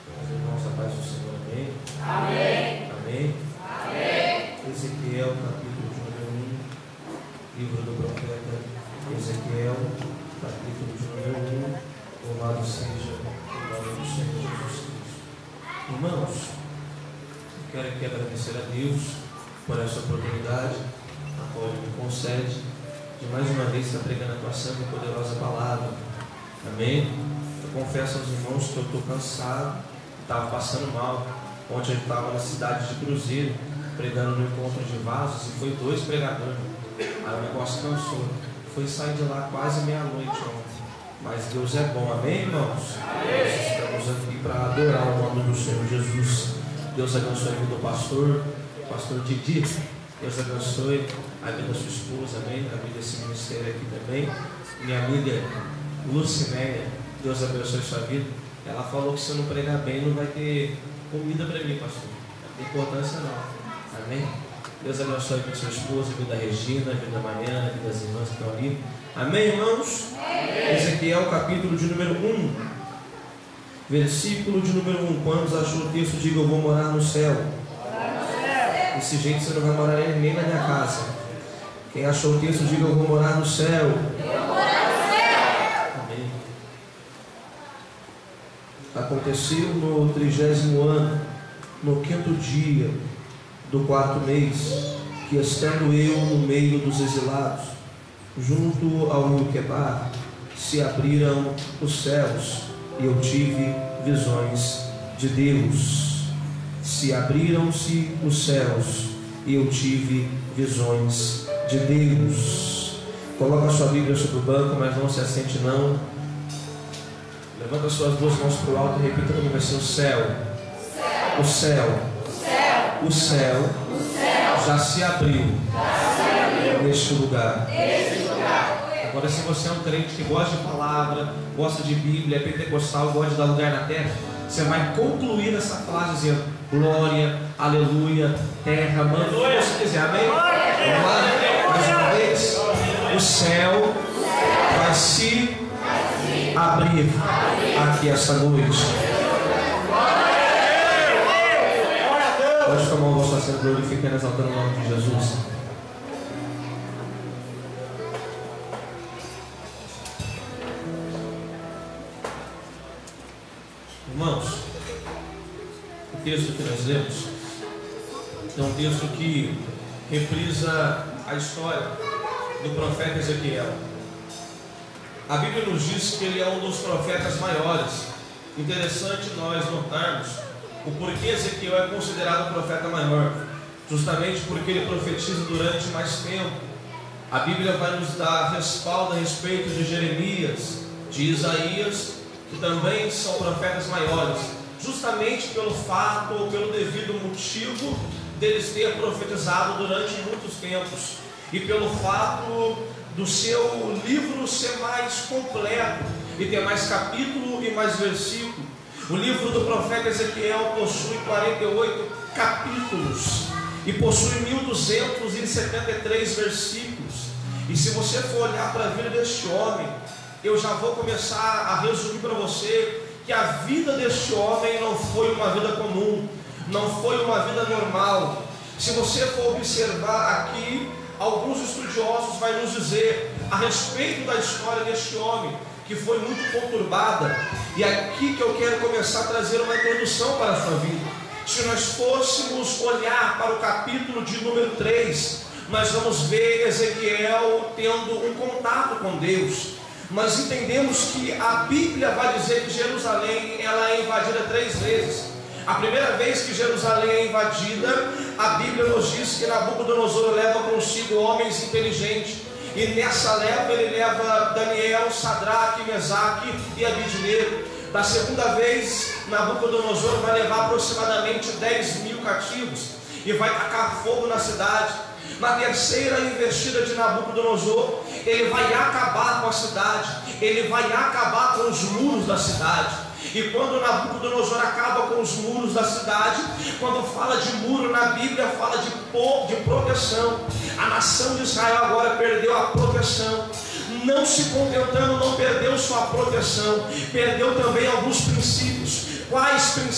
Os irmãos, a paz do Senhor, amém? Amém. Amém? Amém. Ezequiel, capítulo de número 1, livro do profeta Ezequiel, capítulo de número 1, louvado seja o nome do Senhor Jesus Cristo. Irmãos, eu quero aqui agradecer a Deus por essa oportunidade, a qual Ele me concede, de mais uma vez estar pregando a tua santa e poderosa palavra. Amém? Eu confesso aos irmãos que eu estou cansado, estava passando mal. Ontem eu estava na cidade de Cruzeiro, pregando no encontro de vasos, e foi 2 pregadores. Aí o negócio cansou. Foi sair de lá quase meia-noite ontem. Mas Deus é bom, amém, irmãos? Nós estamos aqui para adorar o nome do Senhor Jesus. Deus abençoe a vida do pastor Didi. Deus abençoe a vida da sua esposa, amém? A vida desse ministério aqui também. Minha amiga Lucinéia, Deus abençoe a sua vida. Ela falou que se eu não pregar bem, não vai ter comida para mim, pastor. Não tem importância não, amém? Deus abençoe a vida da sua esposa, a vida da Regina, a vida da Mariana, a vida das irmãs que estão ali. Amém, irmãos? Amém. Ezequiel, capítulo de número 1, versículo de número 1. Quando achou o texto, diga: eu vou morar no céu. Desse jeito você não vai morar nem na minha casa. Quem achou o texto, diga: eu vou morar no céu. Eu vou morar no céu. Amém. Aconteceu no 30º ano, no 5º dia do 4º mês, que estando eu no meio dos exilados, junto ao rio Quebar, se abriram os céus, e eu tive visões de Deus. Se abriram-se os céus, e eu tive visões de Deus. Coloca a sua Bíblia sobre o banco, mas não se assente não. Levanta as suas 2 mãos para o alto e repita comigo assim: o céu, o céu, o céu já se abriu neste lugar. Agora, se você é um crente que gosta de palavra, gosta de Bíblia, é pentecostal, gosta de dar lugar na terra, você vai concluir essa frase dizendo: glória, aleluia, terra, manda o que você quiser, amém? Vamos lá, mais uma vez. O céu vai se abrir aqui essa noite. Pode tomar o vosso assento, glorificando e exaltando o nome de Jesus. Irmãos, o texto que nós lemos é um texto que reprisa a história do profeta Ezequiel. A Bíblia nos diz que ele é um dos profetas maiores. Interessante nós notarmos o porquê Ezequiel é considerado o profeta maior, justamente porque ele profetiza durante mais tempo. A Bíblia vai nos dar respaldo a respeito de Jeremias, de Isaías, que também são profetas maiores, justamente pelo fato ou pelo devido motivo deles ter profetizado durante muitos tempos, e pelo fato do seu livro ser mais completo e ter mais capítulo e mais versículo. O livro do profeta Ezequiel possui 48 capítulos e possui 1273 versículos. E se você for olhar para a vida deste homem, eu já vou começar a resumir para você que a vida deste homem não foi uma vida comum, não foi uma vida normal. Se você for observar aqui, alguns estudiosos vão nos dizer a respeito da história deste homem, que foi muito conturbada. E aqui que eu quero começar a trazer uma introdução para a sua vida. Se nós fôssemos olhar para o capítulo de número 3, nós vamos ver Ezequiel tendo um contato com Deus. Nós entendemos que a Bíblia vai dizer que Jerusalém ela é invadida 3 vezes. A primeira vez que Jerusalém é invadida, a Bíblia nos diz que Nabucodonosor leva consigo homens inteligentes. E nessa leva ele leva Daniel, Sadraque, Mesaque e Abidnego. Da segunda vez, Nabucodonosor vai levar aproximadamente 10.000 cativos e vai tacar fogo na cidade. Na terceira investida de Nabucodonosor, ele vai acabar com a cidade, ele vai acabar com os muros da cidade. E quando Nabucodonosor acaba com os muros da cidade, quando fala de muro na Bíblia, fala de proteção. A nação de Israel agora perdeu a proteção. Não se contentando, não perdeu sua proteção, perdeu também alguns princípios. Quais princípios?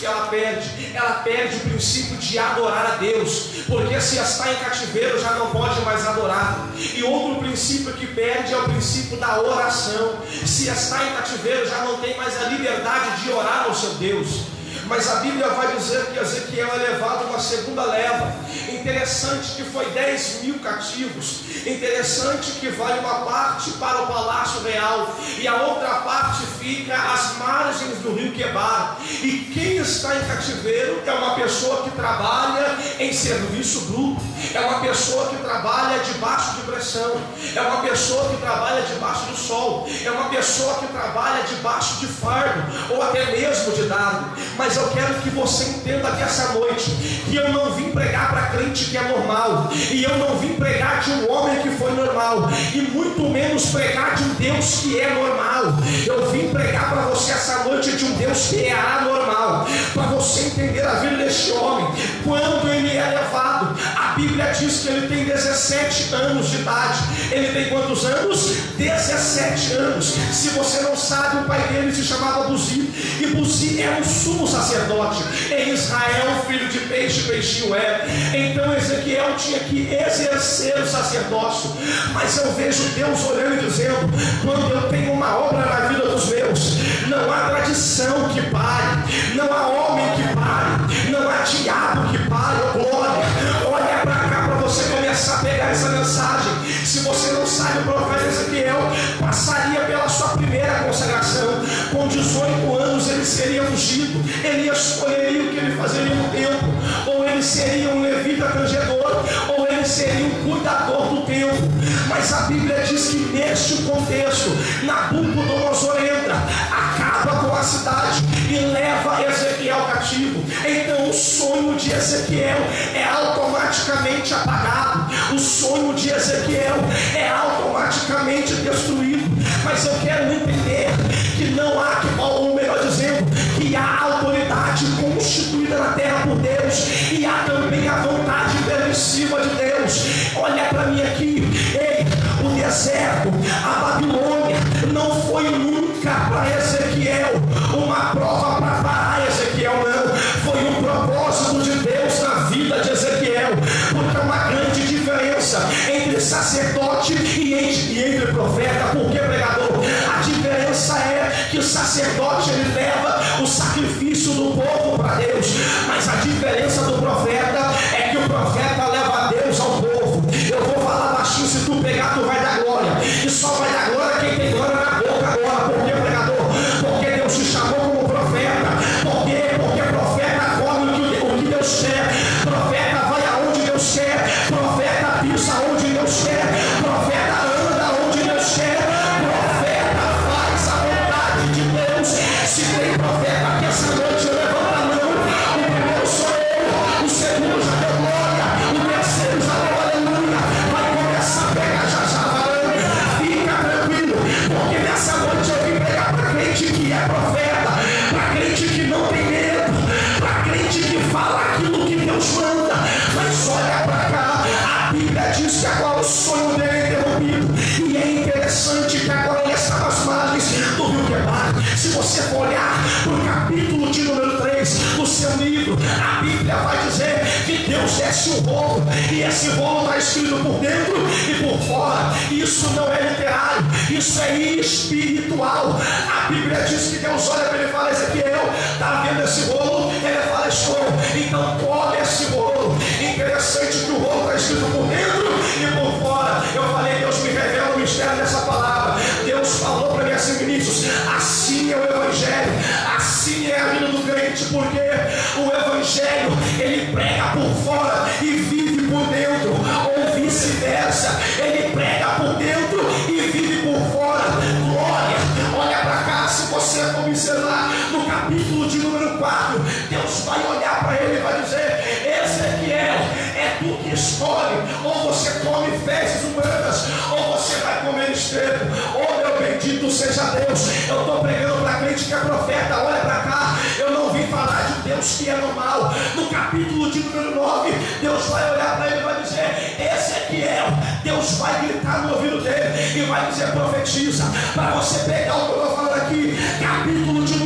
que ela perde? Ela perde o princípio de adorar a Deus, porque se está em cativeiro já não pode mais adorar. E outro princípio que perde é o princípio da oração. Se está em cativeiro já não tem mais a liberdade de orar ao seu Deus. Mas a Bíblia vai dizer que Ezequiel é levado uma segunda leva. Interessante que foi 10.000 cativos. Interessante que vai uma parte para o palácio real e a outra parte fica às margens do rio Quebar. E quem está em cativeiro é uma pessoa que trabalha em serviço bruto, é uma pessoa que trabalha debaixo de pressão, é uma pessoa que trabalha debaixo do sol, é uma pessoa que trabalha debaixo de fardo ou até mesmo de dardo. Mas eu quero que você entenda que essa noite que eu não vim pregar para crente que é normal, e eu não vim pregar de um homem que foi normal, e muito menos pregar de um Deus que é normal. Eu vim pregar para você essa noite de um Deus que é anormal, para você entender a vida deste homem. Quando ele é levado, a Bíblia diz que ele tem 17 anos de idade. Ele tem quantos anos? 17 anos. Se você não sabe, o pai dele se chamava Buzi, e Buzi era um sumo sacerdote em Israel, filho de peixe, peixinho é. Então Ezequiel tinha que exercer o sacerdócio. Mas eu vejo Deus olhando e dizendo: quando eu tenho uma obra na vida dos meus, não há tradição que pare, não há homem que pare, não há diabo que pare. Oh, glória! Olha para cá para você começar a pegar essa mensagem. Se você não sabe, o profeta Ezequiel passaria pela sua primeira consagração. Com 18 anos ele seria ungido. Ele escolheria o que ele fazeria no templo. Ou ele seria um levita tangedor, ou ele seria um cuidador do templo. Mas a Bíblia diz que neste contexto, Nabucodonosor entra, acaba com a cidade e leva Ezequiel cativo. Então o sonho de Ezequiel é automaticamente apagado. O sonho de Ezequiel é automaticamente destruído. Mas eu quero entender que não há, ou melhor dizendo, que há autoridade constituída na terra por Deus, e há também a vontade permissiva de Deus. Olha para mim aqui. Ei, o deserto, a Babilônia, não foi nunca para Ezequiel uma prova para parar Ezequiel, não. Foi um propósito de Deus na vida de Ezequiel, porque é uma grande diferença entre sacerdote e entre profeta. Por que, pregador? A diferença é que o sacerdote ele leva o sacrifício do povo para Deus, mas a diferença do profeta é que o profeta leva a Deus ao povo. Eu vou falar baixinho, se tu pegar tu vai dar glória, e só vai dar glória quem tem glória na boca agora. Por que, pregador? Porque Deus te chamou como profeta. Por quê? Porque profeta come o que Deus quer, profeta vai aonde Deus quer, profeta pisa onde Deus quer, profeta anda onde Deus quer, profeta faz a vontade de Deus. Se tem profeta aqui essa noite, levanta a mão. O primeiro sou eu, o segundo já deu glória, o terceiro já deu aleluia. Vai começar a pegar já varanda. Fica tranquilo, porque nessa noite eu vim pregar para crente que é profeta, para crente que não tem medo, para crente que fala aquilo que Deus manda. Mas olha para cá, a Bíblia diz que agora o sonho dele é interrompido, e é interessante que agora ele está nas margens do rio Quebar. Se você for olhar para o capítulo de número 3 do seu livro, a Bíblia vai dizer que Deus desce um rolo, e esse rolo está escrito por dentro e por fora. Isso não é literário, isso é espiritual. A Bíblia diz que Deus olha para ele e fala: Ezequiel, está vendo esse rolo? Ele fala: estou. Então come esse rolo. Interessante que o rolo está escrito por dentro e por fora. Eu falei: Deus me revela o mistério dessa palavra. Deus falou para mim assim: Vinícius, assim é o Evangelho, assim é a vida do crente, porque o Evangelho ele prega por fora e vive por dentro, ou vice-versa. Ele prega por dentro e vive por fora. Glória! Olha para cá, se você observar no capítulo de número 4, Deus vai olhar para ele e vai dizer: Ezequiel, é tu que escolhe, ou você come fezes humanas, ou você vai comer esterco. Oh, meu bendito seja Deus. Eu estou pregando para crente que é profeta. Olha para cá, eu não vim falar de Deus que é normal. No capítulo de número 9, Deus vai olhar para ele e vai dizer: Ezequiel, Deus vai gritar no ouvido dele e vai dizer: profetiza. Para você pegar o que eu estou falando aqui, capítulo de número 24,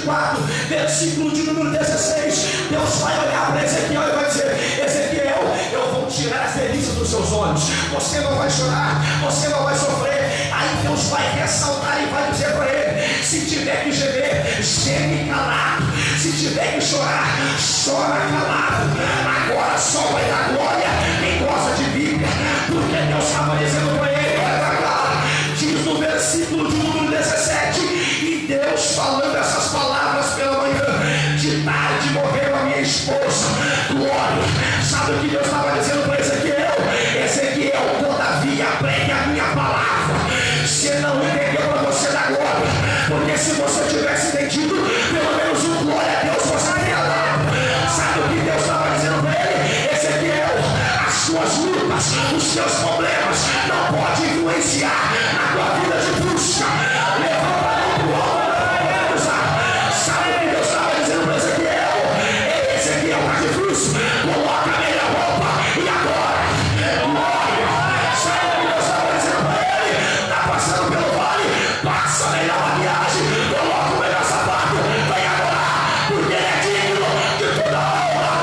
24, versículo de número 16, Deus vai olhar para Ezequiel e vai dizer: Ezequiel, eu vou tirar as delícias dos seus olhos, você não vai chorar, você não vai sofrer. Aí Deus vai ressaltar e vai dizer para ele: se tiver que gemer, geme calado, se tiver que chorar, chora calado. Agora só vai dar glória quem gosta de Bíblia, porque Deus estava dizendo para ele: olha para cá, diz no versículo de número 17, e Deus falando essas palavras pela manhã, de tarde morreu a minha esposa, glória. Sabe o que Deus estava dizendo para Ezequiel? Ezequiel, todavia pregue a minha palavra. Se não entendeu, para você dar glória, porque se você tivesse entendido, pelo menos um glória a Deus você teria dado. Sabe o que Deus estava dizendo para ele? Ezequiel, as suas lutas, os seus problemas não podem influenciar na tua vida de busca. Levanta a mão pro alto, não usar. Sabe o que Deus estava dizendo para Ezequiel? Ei, Ezequiel, está difícil, coloca a melhor roupa e agora glória. Sabe o que Deus estava dizendo para ele? Está passando pelo vale, passa a melhor maquiagem, coloca o melhor sapato, vai adorar, porque ele é digno de toda a honra.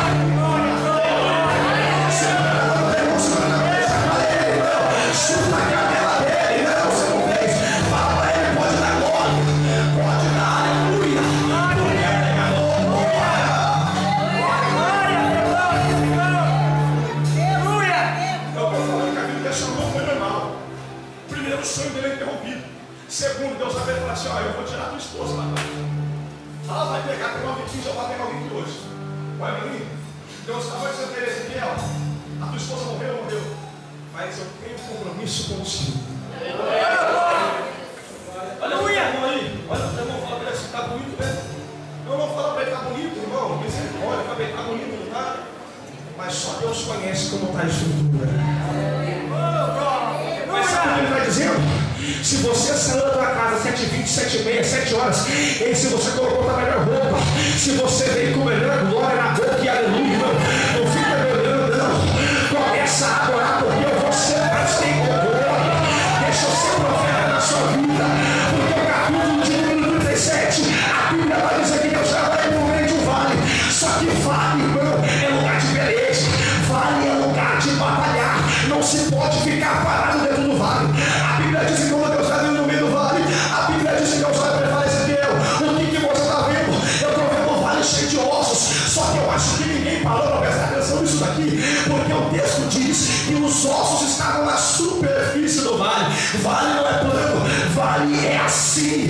Chuta a canela dele, não, você não fez. Fala para ele, pode dar glória, pode dar aleluia, porque é pregador. Eu estou falando que a vida desse amor foi normal. Primeiro, o sonho dele é interrompido. Segundo, Deus vai falar assim: ó, eu vou tirar a tua esposa lá. Ela vai pegar, tem 9:15, eu vou pegar 28. Olha para mim. Deus estava dizendo para ele: Ezequiel, a tua esposa morreu, mas eu tenho um compromisso contigo. Olha o irmão aí, olha o irmão, fala para ele: está bonito, né? Eu não falo para ele: está bonito, irmão, misericórdia, para ele: está bonito, não está? Mas só Deus conhece como está a estrutura. Mas sabe o que ele está dizendo? Se você saiu da tua casa 7h20, 7h30, 7 horas, e se você colocou a melhor roupa, se você veio com a melhor glória na boca e aleluia, não fica me olhando, não. Começa a adorar, porque eu vou ser mais sem glória. Deixa eu ser profeta na sua vida, porque o capítulo de número 37, a Bíblia vai dizer que Deus já vai no meio de um vale. Só que vale, irmão, é lugar de beleza, vale é lugar de batalhar. Não se pode ficar parado dentro do vale. A Bíblia diz que quando Deus está no meio do vale, a Bíblia diz que Deus vai preparar Ezequiel. O que você está vendo? Eu estou vendo um vale cheio de ossos. Só que eu acho que ninguém parou para prestar atenção nisso daqui, porque o texto diz que os ossos estavam na superfície do vale. Vale não é plano, vale é assim,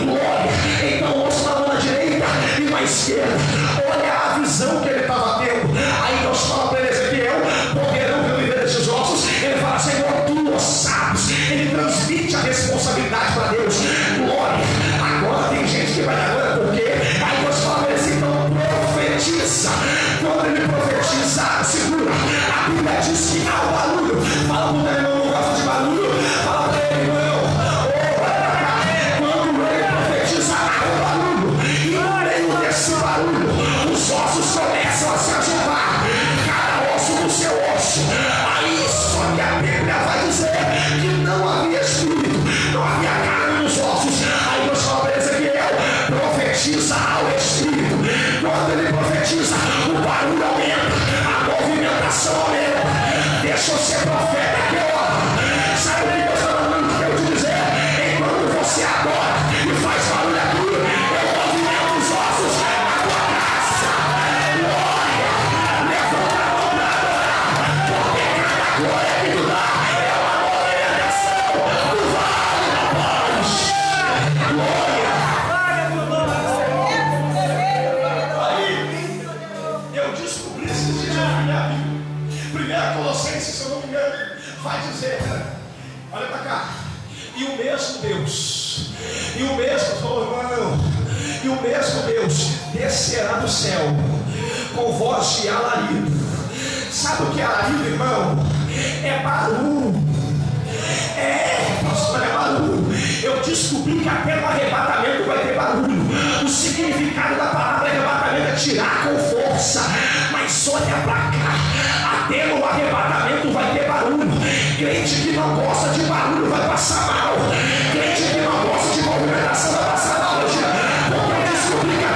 glória. Então o osso estava na direita e na esquerda. Olha a visão que ele estava tendo. Aí Deus fala para ele: Ezequiel, poderão reviver esses ossos. Ele fala: Senhor, tu sabes. Ele transmite a responsabilidade para Deus. Glória. Agora tem gente que vai dar glória porque aí Deus fala para ele assim: então profetiza. Quando ele profetiza, segura. A Bíblia diz que há o barulho. Fala para o teu irmão: não gosta de barulho. Fala para ele: irmão, vai para cá. Quando ele profetiza, há o barulho. E no meio desse barulho, os ossos começam a se agitar. Cada osso do seu osso. Aí só que a Bíblia vai dizer que não havia espírito, não havia carne nos ossos. Aí Deus fala para Ezequiel: profetiza ao espírito. Quando ele profetiza, o barulho aumenta, a movimentação aumenta. Deixa eu ser profeta aqui, ó. Sabe o que Deus está mandando eu te dizer? Enquanto você adora e faz barulho aqui, eu movimento os ossos na tua casa. Glória. Levanta a mão para adorar, porque cada glória que tu dá é uma movimentação do vale da paz. Glória. Aí eu descobri esses dias na minha vida. 1 Colossenses, se eu não me engano, vai dizer: olha para cá. E o mesmo Deus, e o mesmo, irmão, e o mesmo Deus descerá do céu com voz de alarido. Sabe o que é alarido, irmão? É barulho. Pastor, é barulho. Eu descobri que até no arrebatamento vai ter barulho. O significado da palavra arrebatamento é tirar com força. Mas olha para cá, até no arrebatamento vai ter barulho. Crente que não gosta de barulho vai passar mal. Crente que não gosta de movimentação vai passar mal. Porque eu descobri que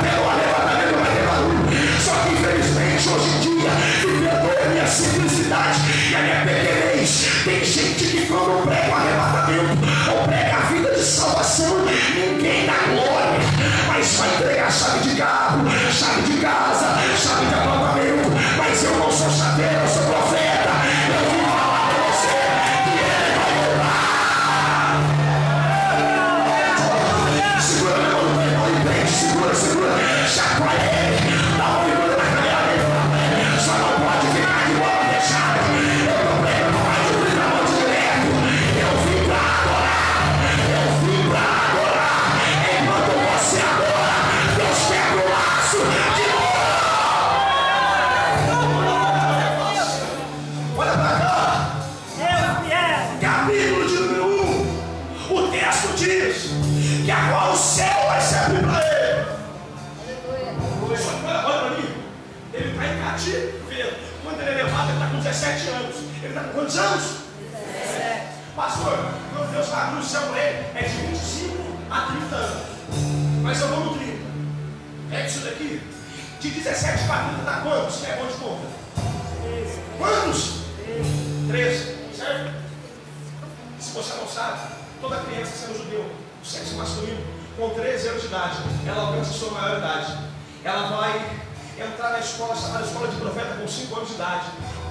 de carro, chave de casa, chave de apartamento, mas eu não sou chaveiro, eu sou profeta. Eu vim falar para você que ele vai voltar. Segura meu irmão e prende, segura, chacoalha ele, dá uma figura na canela dele, só não pode ficar de bola fechada. Eu não prego, não vai de na mão direto. Eu vim pra adorar, enquanto você adora, Deus quebra o laço de novo. Olha pra cá. Capítulo de número 1. O texto diz que agora o céu vai se abrir para ele. Olha para mim. Ele está em cativeiro. Quando ele é levado, ele está com 17 anos. Ele está com quantos anos? 17. Pastor, quando Deus vai abrir o céu para ele, é de 25 a 30 anos. Mas eu vou no 30. Pega isso daqui. De 17 para 30 dá quantos? É bom de conta. Quantos? 13. Certo? Se você não sabe, toda criança sendo judeu, do sexo masculino, com 13 anos de idade, ela alcança sua maioridade. Ela vai entrar na escola chamada Escola de Profeta com 5 anos de idade.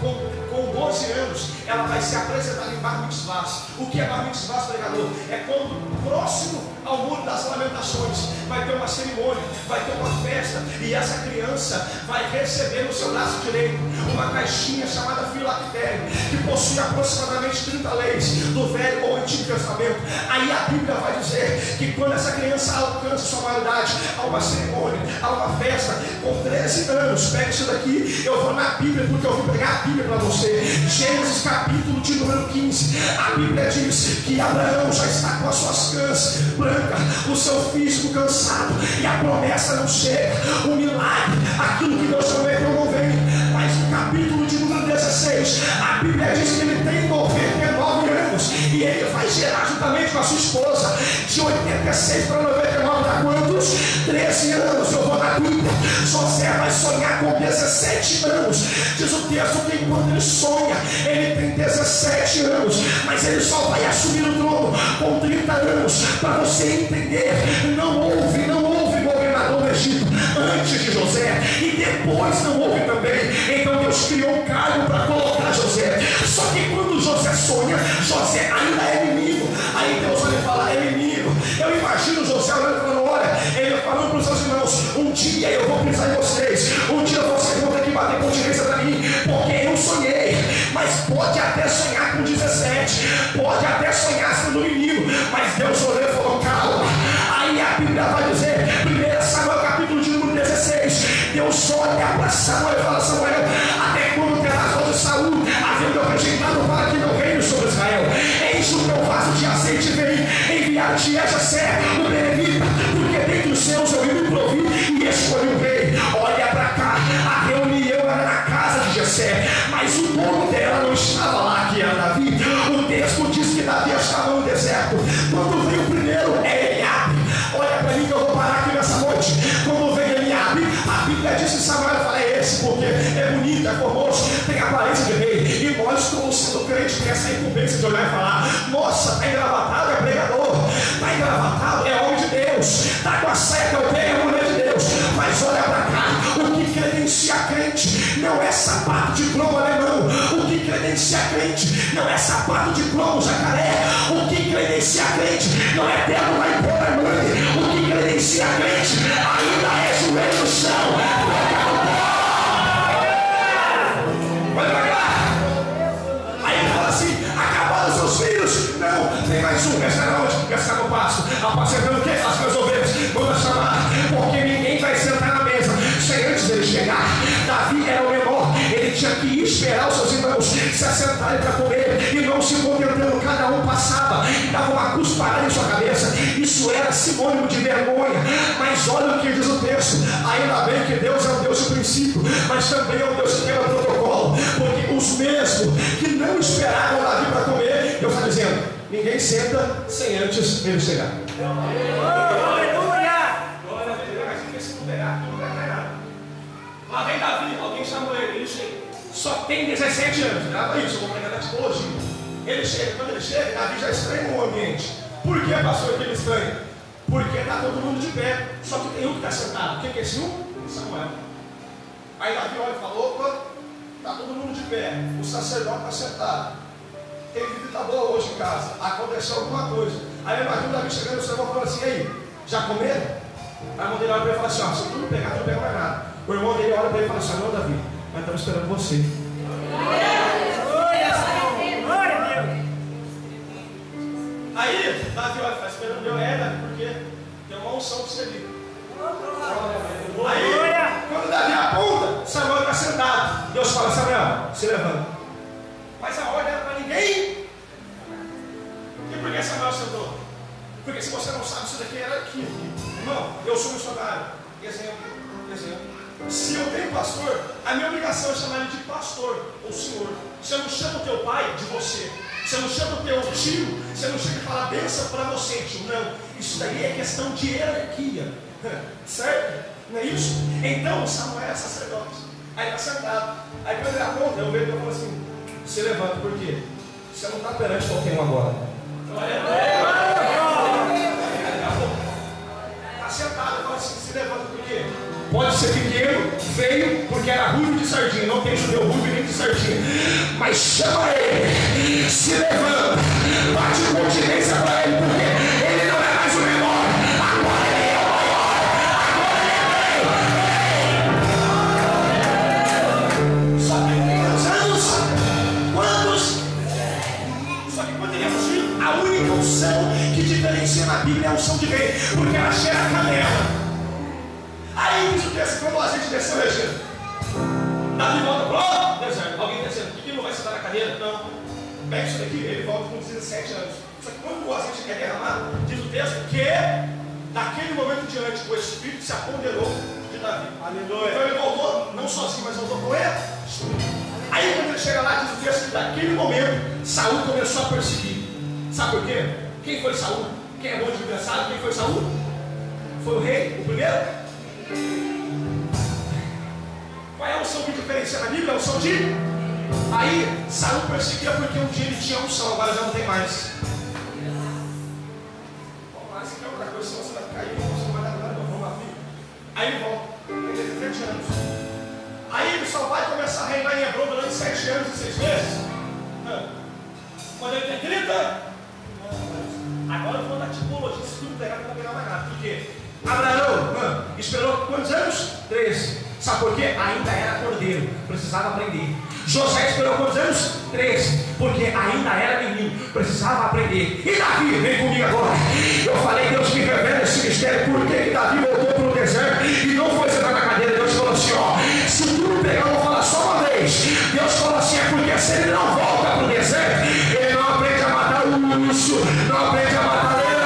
Com 12 anos, ela vai se apresentar em Bar Mitzvahs. O que é Bar Mitzvahs, pregador? É quando próximo ao Muro das Lamentações vai ter uma cerimônia, vai ter uma festa, e essa criança vai receber no seu braço direito uma caixinha chamada filactério, que possui aproximadamente 30 leis do Velho ou Antigo Testamento. Aí a Bíblia vai dizer que quando essa criança alcança sua maioridade, há uma cerimônia, há uma festa. Com 13 anos, pega isso daqui, eu vou na Bíblia porque eu vou pregar a Bíblia para você. Gênesis capítulo de número 15, a Bíblia diz que Abraão já está com as suas cãs brancas, o seu físico cansado, e a promessa não chega, o milagre, aquilo que Deus prometeu não vem. Mas no capítulo de número 16, a Bíblia diz que ele tem 99 anos, e ele vai gerar juntamente com a sua esposa. De 86 para 99 dá quantos? 13 anos. Eu vou na Bíblia. José vai sonhar com 17 anos. Diz o texto que enquanto ele sonha, ele tem 17 anos, mas ele só vai assumir o trono com 30 anos. Para você entender, não houve governador do Egito antes de José, e depois não houve também. Então Deus criou um cargo para colocar José. Só que quando José sonha, José ainda é menino. Aí Deus olha e fala: é menino. Eu imagino José olhando e falando: olha, ele falando para os seus irmãos: um dia eu vou pisar em vocês, um dia vocês vão ter que bater continência para mim, porque eu sonhei. Mas pode até sonhar com 17, pode até sonhar sendo menino, mas Deus olhou e falou: calma. Aí a Bíblia vai dizer, 1 Samuel capítulo de número 16, Deus olha para Samuel e fala: Samuel, até quando terás voz de Saul, havendo eu rejeitado para que não reine sobre Israel? Eis o teu vaso de azeite, vem enviar-te a Jessé, o Benevita, porque dentre os seus eu me provi e escolhi o rei. Olha para cá, a reunião era na casa de Jessé, mas o dono dela não estava lá, que era Davi. O texto diz que Davi estava no deserto. Quando veio o primeiro, é Eliabe. Olha para mim que eu vou parar aqui nessa noite. Quando veio Eliabe, a Bíblia diz que Samuel fala: é esse, porque é bonito, é formoso, tem aparência de rei. E nós, como sendo crente, tem essa incumbência de olhar e falar: nossa, está engravatado, é pregador, está engravatado, é homem de Deus, está com a saia que eu tenho, é mulher de Deus. Mas olha para cá, o que credencia crente não é sapato de cromo alemão, o que credencia crente não é sapato de cromo jacaré, o que credencia crente não é terno lá em Porta-Mãe, o que credencia crente ainda é joelho no chão. Olha pra cá. Aí ele fala assim: acabaram os seus filhos? Não, tem mais um. Essa era onde? Essa era no pasto, apacentando o que? As minhas ovelhas. Manda chamar, porque ninguém vai sentar na mesa sem antes dele chegar. Davi era o menor, ele tinha que esperar os seus irmãos se assentarem para comer, e não se contentando, cada um passava e dava uma cusparada em sua cabeça. Isso era sinônimo de vergonha. Mas olha o que diz o texto: ainda bem que Deus é um Deus de princípio, mas também é um Deus que quebra protocolo, porque os mesmos que não esperavam Davi para comer, Deus está dizendo: ninguém senta sem antes ele chegar. Lá vem Davi, alguém chamou ele chega. Só tem 17 anos, grava isso, eu vou pregar na tipologia. Ele chega, quando ele chega, Davi já estranha o ambiente. Por que, pastor, que ele estranha? porque está todo mundo de pé. Só que tem um que está sentado. Quem que é esse um? Samuel. Aí Davi olha e fala: opa, está todo mundo de pé. O sacerdote está sentado. Tem visita boa hoje em casa. Aconteceu alguma coisa. Aí eu imagino Davi chegando no sermão falando assim: aí, já comeram? Aí o irmão dele olha para ele e fala assim: ó, se tudo pegar, tu não pega mais nada. O irmão dele olha para ele e fala assim: não, Davi, mas estamos esperando você. Aí Davi olha e fala: esperando eu, Davi, porque tem uma unção para você ali. Aí, quando Davi aponta, Samuel está sentado. Deus fala: Samuel, se levanta. Mas a ordem era para ninguém. E por que Samuel sentou? Porque se você não sabe, isso daqui era aqui. Irmão, eu sou missionário. Exemplo. Se eu tenho pastor, a minha obrigação é chamar ele de pastor ou senhor. Você não chama o teu pai de você. Você não chama o teu tio. Você não chega e fala bênção para você, tio. Não. Isso daí é questão de hierarquia. Certo? Não é isso? Então Samuel é sacerdote. Aí está sentado. Aí quando ele aponta, eu vejo e falo assim: se levanta, por quê? Você não está perante qualquer um agora. Está sentado, eu falo assim: se levanta, por quê? Pode ser pequeno, feio, porque era ruivo de sardinha. Não tem judeu ruivo nem de sardinha. Mas chama ele, se levanta, bate continência para ele, porque ele não é mais o menor. Agora ele é o maior. Agora ele é o rei. Só que quantos anos? Quantos? Só que quando ele é ungido, a única unção que diferencia na Bíblia é a unção de rei, porque ela cheira a canela. Aí diz o texto, quando a gente desceu, Regina, Davi volta para o deserto. Alguém está dizendo: que não vai sentar na cadeira? Não. Pega isso daqui, ele volta com 17 anos. Só que quando o azeite quer derramar, diz o texto que daquele momento diante o Espírito se apoderou de Davi. Aleluia. Então ele voltou, não sozinho, mas voltou com ele. Aí quando ele chega lá, diz o texto que daquele momento Saul começou a perseguir. Sabe por quê? Quem foi Saul? Quem é bom de Bíblia sabe quem foi Saul? Foi o rei, o primeiro. Qual é a unção que diferencia na Bíblia? A unção de... Aí Saul perseguia porque um dia ele tinha unção, agora já não tem mais. Vamos lá, isso aqui é outra coisa, senão você vai ficar aí, você não vai dar nada, vamos lá, filho. Aí ele volta, ele tem 30 anos. Aí ele só vai começar a reinar em Hebron durante 7 anos e 6 meses. Quando ele tem 30, agora eu vou dar tipologia, se tudo pegar, não vai pegar mais nada. Por quê? Abraão esperou quantos anos? 13. Sabe por quê? Ainda era cordeiro, precisava aprender. José esperou quantos anos? 13. Porque ainda era menino, precisava aprender. E Davi, vem comigo agora. Eu falei: Deus me revela esse mistério. Por que Davi voltou para o deserto e não foi sentar na cadeira? Deus falou assim: ó, se tudo pegar, eu vou falar só uma vez. Deus falou assim: é porque se ele não volta para o deserto, ele não aprende a matar o urso, não aprende a matar leão.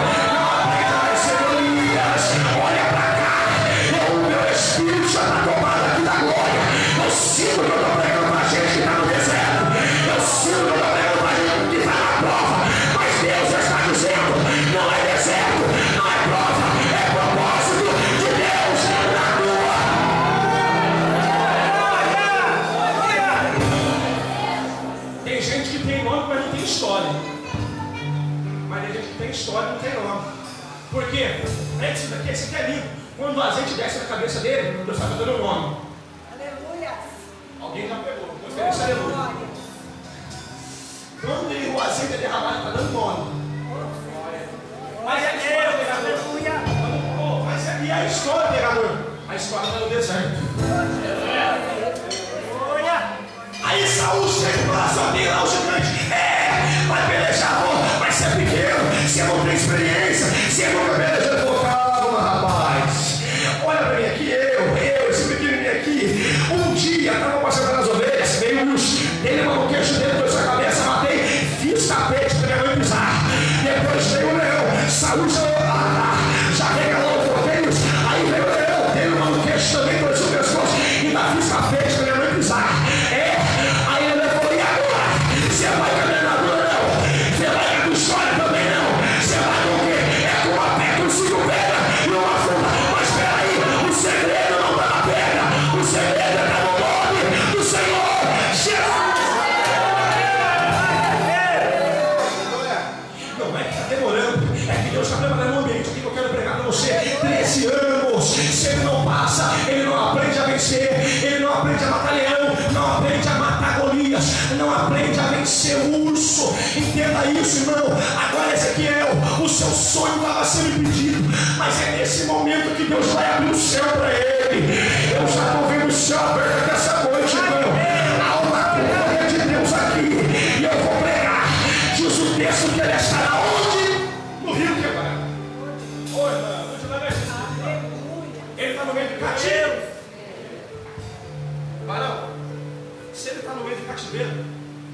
História não tem nome. Por quê? Isso daqui, esse aqui é lindo. Quando o azeite desce na cabeça dele, Deus está dando o nome. Aleluia. Alguém já pegou. Gostei desse aleluia. Quando o azeite é derramado, está dando nome. Mas é a história, pegador. Mas é a história, pegador. A história está no deserto. Aí Saúl chega para sua amiga lá, o gigante. Vai pelejar, vai ser pequeno. Se eu não tenho experiência, se eu nunca pelejei, eu vou calma, rapaz. Olha para mim aqui, esse pequenininho aqui. Um dia estava passando nas ovelhas, veio um urso, ele mandou o queixo dele, pôs a cabeça, matei, fiz tapete para minha mãe pisar. Depois veio o leão, Saúl já regalou o cordeiro, aí veio o leão, ele mandou o queixo também, pôs o pescoço, e ainda fiz tapete para minha mãe pisar. Aí ele falou: e agora? Você vai caminhar na rua, não? Você vai com história também, não? Você vai com o quê? É com uma pedra, um cinco pedra e uma funda. Mas peraí, o segredo não está na pedra, o segredo está no nome do Senhor Jesus. Não é que está demorando, é que Deus está preparando um ambiente aqui que eu quero irmãos, se ele não passa, ele não aprende a vencer, ele não aprende a matar leão, não aprende a matar Golias, não aprende a vencer o urso. Entenda isso, irmão. Agora, Ezequiel, o seu sonho estava sendo impedido, mas é nesse momento que Deus vai abrir o céu para ele. Eu já estou vendo o céu aberto essa noite, irmão. Há uma glória de Deus aqui, e eu vou pregar. Diz o texto que ele estará onde? No rio Quebrado. Oi, irmão, ele está no meio do cativeiro. Varão, se ele está no meio do cativeiro,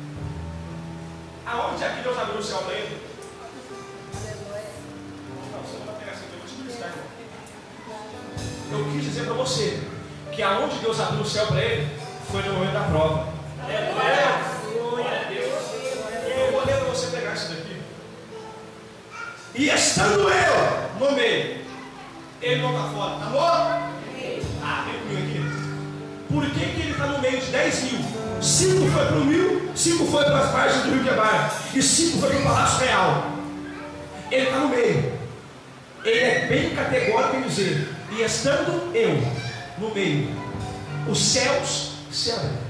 aonde é que Deus abriu o céu para ele? Não, você não vai pegar essa aqui, eu vou te criticar, irmão. Eu quis dizer para você que aonde Deus abriu o céu para ele foi no momento da prova. Eu vou ler para você pegar isso daqui. E estando eu no meio, ele não está fora, tá bom? Ah, vem comigo aqui. Por que ele está no meio de 10 mil? 5 foi para o 1000, 5 foi para as margens do rio Quebar, e 5 foi para o Palácio Real. Ele está no meio. Ele é bem categórico em dizer: e estando eu no meio, os céus se abriram.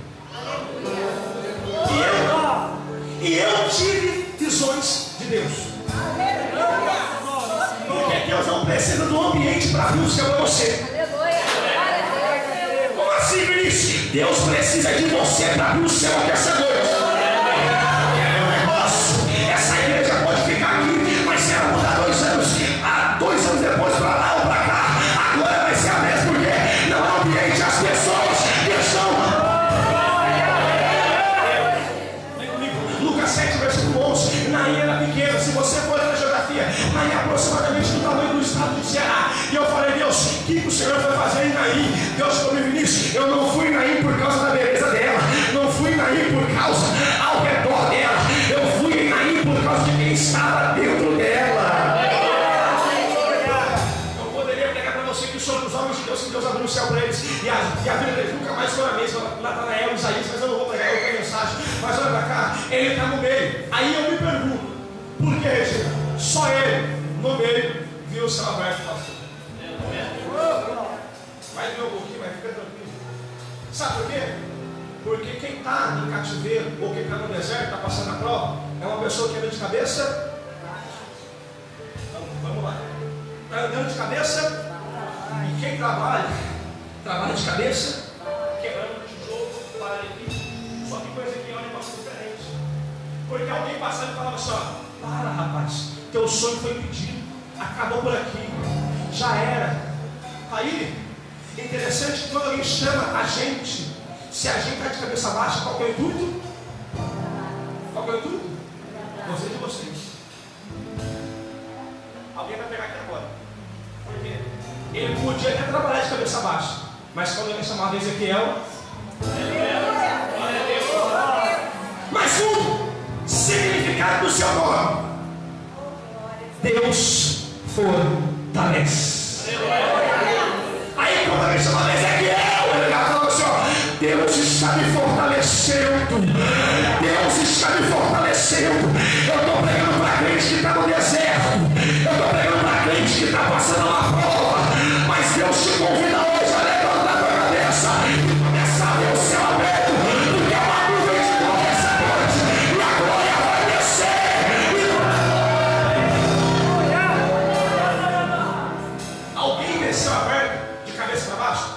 E eu tive visões de Deus. Porque Deus não precisa do ambiente para abrir o céu para você. Como assim, Vinícius? Deus precisa de você para abrir o céu aqui essa noite. É um negócio. Essa igreja pode ficar aqui, mas se ela mudar 2 anos, 2 anos depois para lá ou para cá, agora vai ser a mesma, porque não é o ambiente, as pessoas estão. Lucas 7, versículo 11. Naim era pequena. Se você for na geografia, Naim é aproximadamente do tamanho do estado do Ceará. E eu falei: Deus, o que o Senhor foi fazer em Naim? Deus falou: Vinícius, eu não fui em Naim por causa da beleza dela, não fui em Naim por causa ao redor dela, eu fui em Naim por causa de quem estava dentro dela. Eu poderia pregar para você que sobre os homens de Deus, que Deus abriu o céu para eles, e a vida deles nunca mais foi a mesma. Natanael, Isaías, mas eu não vou pregar outra mensagem. Mas olha para cá, ele está no meio. Aí eu me pergunto: por que, Regina? Só ele no meio viu o céu aberto, pastor. Vai ver um pouquinho, mas fica tranquilo. Sabe por quê? Porque quem está em cativeiro ou quem está no deserto, está passando a prova, é uma pessoa que anda de cabeça. Vamos lá. Está andando de cabeça. E quem trabalha de cabeça, quebrando tijolo, paralelepípedo. Só que coisa que é um negócio diferente. Porque alguém passando e falava assim: ó, para, rapaz, teu sonho foi impedido, acabou por aqui, já era. Aí, interessante que quando alguém chama a gente, se a gente está de cabeça baixa, qual que é o intuito? Qual que é o intuito? Gostei de vocês. Alguém vai pegar aqui agora. Por quê? Ele podia até trabalhar de cabeça baixa, mas quando ele chamava Ezequiel, mas o significado do seu nome: Deus fortalece. Aí quando ele chamava Ezequiel, ele falava assim: ó, Deus está me fortalecendo, Deus está me fortalecendo. Eu estou pregando para crente que está no deserto, eu estou pregando para crente que está passando uma prova, mas Deus te convida hoje a levantar a tua cabeça e começar a ver o céu aberto, porque é uma nuvem de glória essa noite, e a glória vai descer. Alguém desceu aberto de cabeça para baixo?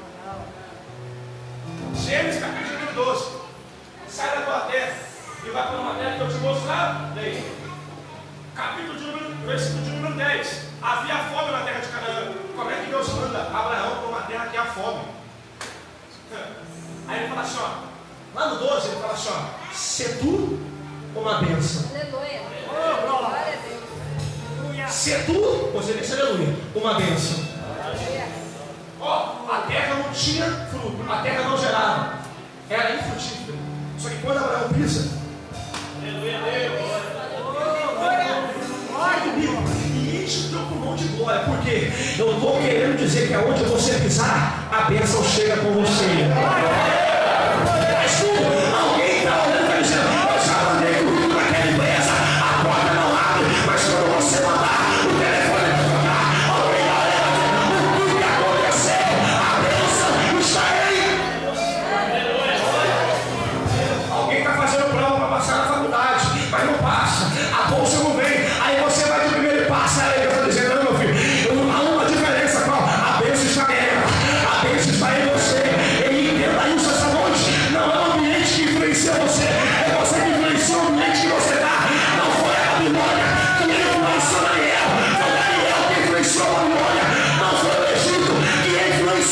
Gênesis capítulo 12. Sai da tua terra e vai para uma terra que eu te mostrar. Daí, versículo de número 10. Havia fome na terra de Canaã. Como é que Deus manda Abraão para uma terra que há fome? Aí ele fala assim: ó, lá no 12 ele fala assim: ó, se tu uma bênção. Aleluia. Glória a Deus. Se tu, você disse aleluia, uma bênção. Ó, a terra não tinha fruto, a terra não gerava, era infrutífera. Só que quando Abraão pisa, aleluia, e enche o teu pulmão de glória, porque eu estou querendo dizer que aonde você pisar, a bênção chega com você. Mas tudo, alguém está olhando e está dizendo: eu já mandei currículo naquela empresa, a porta não abre, mas quando você mandar, o telefone vai tocar. Alguém está olhando e está dizendo: o que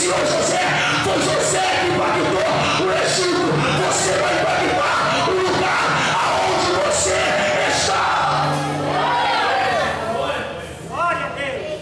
influenciou José, foi José que impactou o Egito. Você vai impactar o lugar aonde você está. Glória a Deus.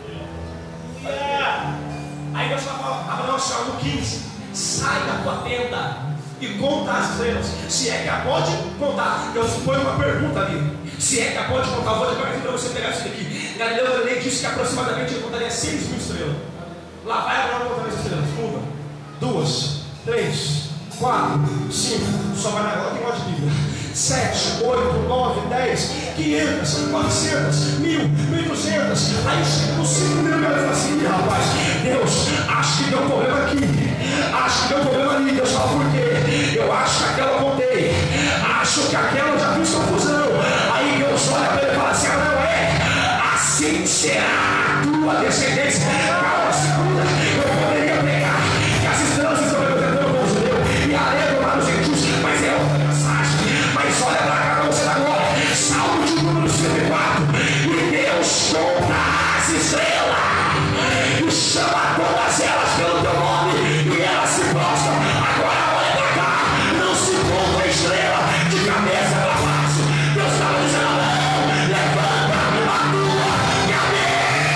Aí Deus fala para Abraão assim, no 15: sai da tua tenda e conta as estrelas. Se é que pode contar. Eu suponho uma pergunta ali. Se é que pode contar, eu vou depois para você pegar isso daqui. Galileu Galilei disse que aproximadamente ele contaria 6.000 estrelas. Lá vai Abraão contar as estrelas. 1, 2, 3, 4, 5. Só vai na agora que gosta de Bíblia. 7, 8, 9, 10, 500, 400, 1000, 1200. Aí chega no 5.000 e fala assim: rapaz, Deus, acho que deu problema aqui. Acho que deu problema ali. Deus fala: por quê? Eu acho que aquela eu contei. Acho que aquela eu já fiz confusão. Aí Deus olha para ele e fala assim: Abraão, assim será a tua descendência. Calma, segunda, eu poderia pegar que as estrelas estão representando o judeu e a areia do mar dos gentios, mas é outra mensagem. Mas olha para cá para você agora. Salmo de número 54. E Deus conta as estrelas e chama todas elas pelo teu nome, e elas se prostram. Agora olha para cá. Não se conta a estrela de cabeça para baixo. Deus estava dizendo: não, levanta a tua cabeça.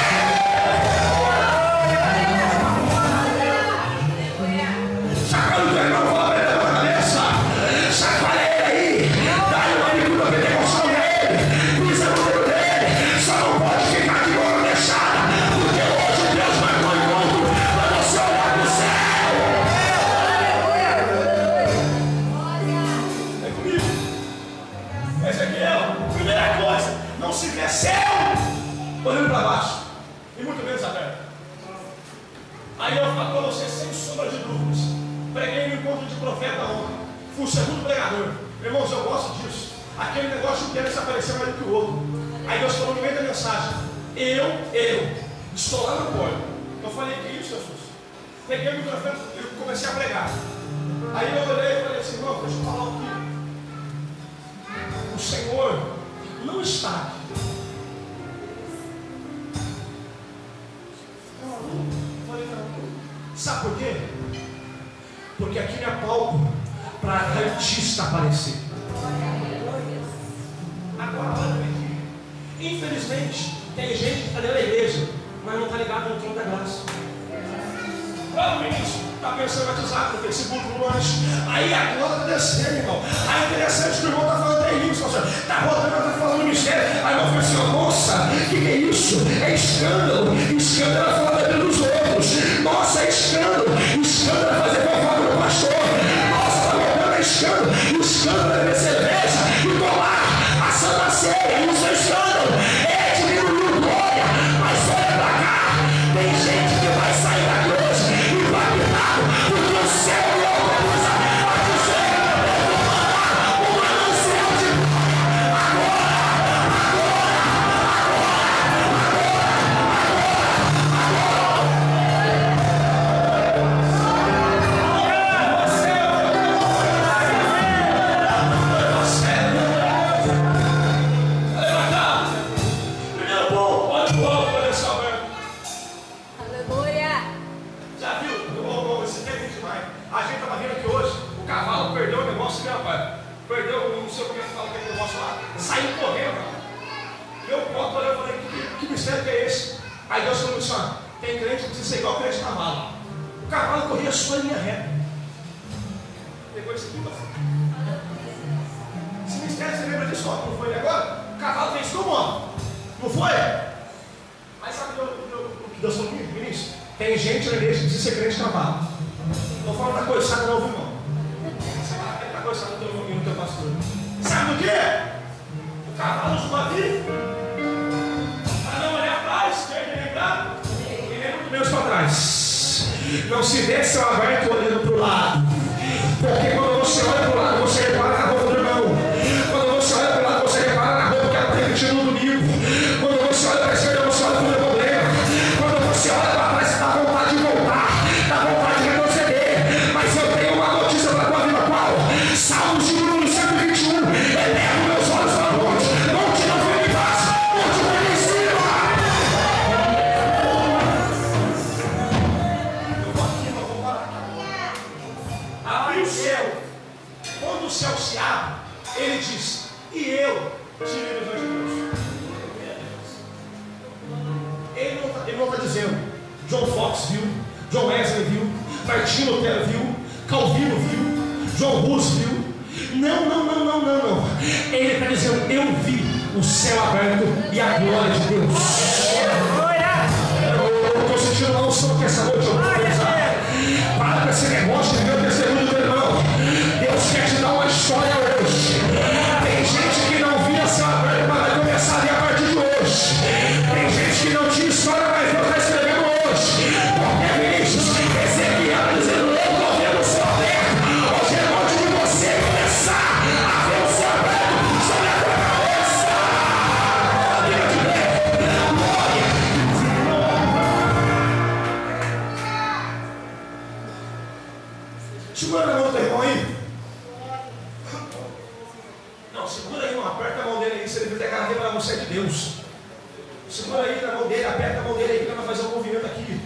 Chacoalha o teu irmão, fala para ele: levanta a cabeça. Chacoalha ele aí. Dá-lhe uma bicuda pentecostal nele. Pisa no dedo dele. Só não pode ficar de mão fechada, porque hoje Deus vai no encontro para você olhar para o céu. É comigo. Ezequiel, primeira coisa, não se vê céu olhando para baixo, e muito menos a terra. Aí eu falo para você, sem sombra de dúvidas, preguei no encontro de profeta ontem, fui o segundo pregador. Irmãos, eu gosto disso. Aquele negócio inteiro desapareceu mais do que o outro. Aí Deus falou no meio da mensagem: eu estou lá no pólio. Eu falei: que isso, Jesus? Peguei o microfone e comecei a pregar. Aí eu olhei e falei assim: irmão, deixa eu falar aqui. O Senhor não está aqui. Falei: não. Sabe por quê? Porque aqui não é palco para artista aparecer. Agora, olha aqui. Infelizmente, tem gente que está dentro da igreja, mas não está ligado no trono da graça. Olha o ministro, está pensando em WhatsApp, no Facebook, no lanche. Aí a glória está descendo, irmão. Aí é interessante que o irmão está falando em línguas, está rodando, está falando no mistério. Aí o irmão fala assim: nossa, que é isso? É escândalo. Escândalo é falar da vida dos outros. Nossa, é escândalo. Escândalo é fazer fofoca do pastor. Nossa, está rodando, é escândalo. Escândalo é beber cerveja e tomar a Santa Ceia. Isso é escândalo. É diminuir glória. Mas olha pra cá. Tem gente que vai sair da igreja impactado, porque o céu é outra coisa. A dizer, eu vou mandar um manancial de glória. Agora. Saiu correndo. Meu próprio olhou e falei: que mistério que é esse? Aí Deus falou assim: tem crente que precisa ser igual crente de cavalo. O cavalo corria só em linha reta. Pegou esse aqui para frente. Esse mistério, você lembra disso? Não foi ele agora? O cavalo fez como? Não foi? Mas sabe o que Deus falou comigo, ministro? Tem gente na igreja que precisa ser crente de cavalo. Não fala da coiçada não, irmão. Você fala que é da coiçada no teu pastor. Sabe o que? O cavalo de uma vida. Para não olhar para a esquerda e lembrar. E lembra dos meus para trás. Não se vê céu aberto olhando para o lado. Porque quando você olha para o lado, você repara na roupa do irmão. Quando você olha para o lado, você repara na roupa que ela tem vestido no domingo. Quando você olha para a esquerda, você olha para o meu problema. Quando você olha para trás, você dá vontade de voltar. Dá vontade de retroceder. Mas eu tenho uma notícia para a tua vida. Qual? Salmos de número 121. Elevo meus olhos para o monte. Monte não foi em paz. Monte foi em cima. Eu vou céu se abre, ele diz: e eu tive visões de Deus. Ele não está dizendo, John Fox viu, John Wesley viu, Martin Lutero viu, Calvino viu, João Hus viu. Não. Ele está dizendo: eu vi o céu aberto e a glória de Deus. Eu estou sentindo uma unção que essa noite eu vou pensar. Para com esse negócio de ver o testemunho do irmão. Deus quer te dar uma história hoje. Tem gente que não via céu aberto, mas vai começar a ver a partir de hoje. Tem gente que não tinha história, mas Deus está escrevendo hoje. Porque Vinícius, Ezequiel dizendo: eu estou vendo o céu aberto. Hoje é noite de você começar a ver o céu aberto sobre a tua cabeça. Glória de Deus. Glória. Segura na mão do irmão aí. Não, segura aí, irmão. Aperta a mão dele aí. Se ele fizer cara para você é de Deus. Segura aí na mão dele, aperta a mão dele aí, que ele vai fazer um movimento aqui.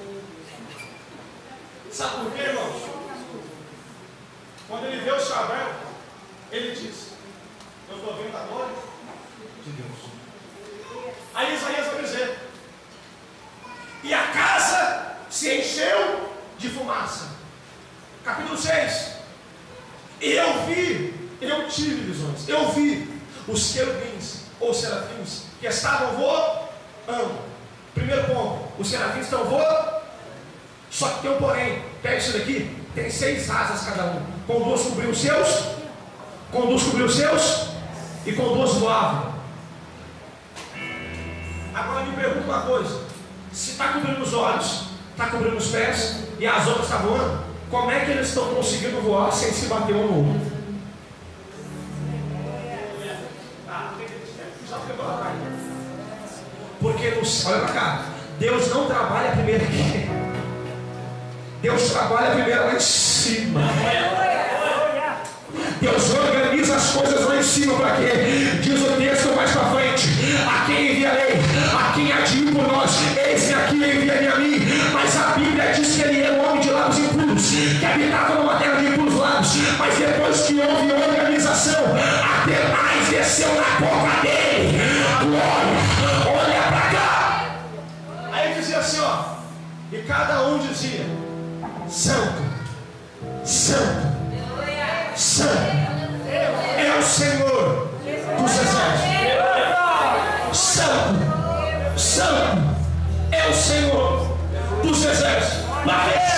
Sabe por quê, irmãos? Quando ele vê o céu aberto, ele diz: eu estou vendo a glória de Deus. Aí Isaías vai dizer: e a casa se encheu de fumaça. Capítulo 6. E eu tive visões. Eu vi os querubins ou serafins que estavam voando. Primeiro ponto: os serafins estão voando. Só que tem um porém. Pega isso daqui. Tem 6 asas cada um. Com 2 cobriu os seus. Com 2 cobriu os seus. E com 2 voavam. Agora me pergunta uma coisa: se está cobrindo os olhos, está cobrindo os pés e as outras estão voando, como é que eles estão conseguindo voar sem se bater um no outro? Porque olha para cá, Deus não trabalha primeiro aqui. Deus trabalha primeiro lá em cima. Deus organiza as coisas lá em cima. Para quê? Diz o texto mais para frente: a quem enviarei? A quem há de ir por nós? Eis-me aqui, envia-me a mim. Mas a Bíblia diz que ele era um homem de lábios impuros, que habitava numa terra de impuros lábios. Mas depois que houve organização, até mais desceu na boca dele. Glória, olha para cá. Aí dizia assim, ó, e cada um dizia: santo, santo, santo é o Senhor dos exércitos. Santo, santo é o Senhor dos exércitos.